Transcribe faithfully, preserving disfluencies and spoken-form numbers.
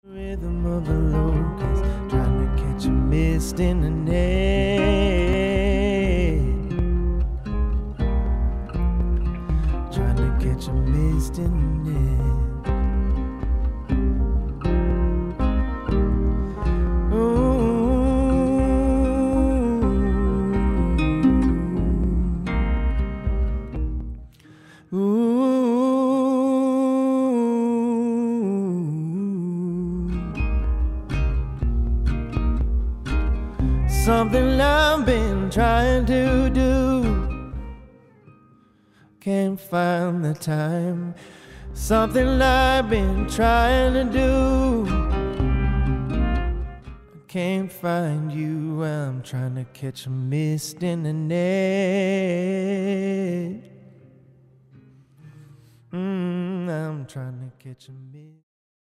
Rhythm of the locust, trying to catch a mist in the net. Trying to catch a mist in the net. Ooh. Ooh. Something I've been trying to do, can't find the time. Something I've been trying to do, can't find you. I'm trying to catch a mist in the net. Mm, I'm trying to catch a mist.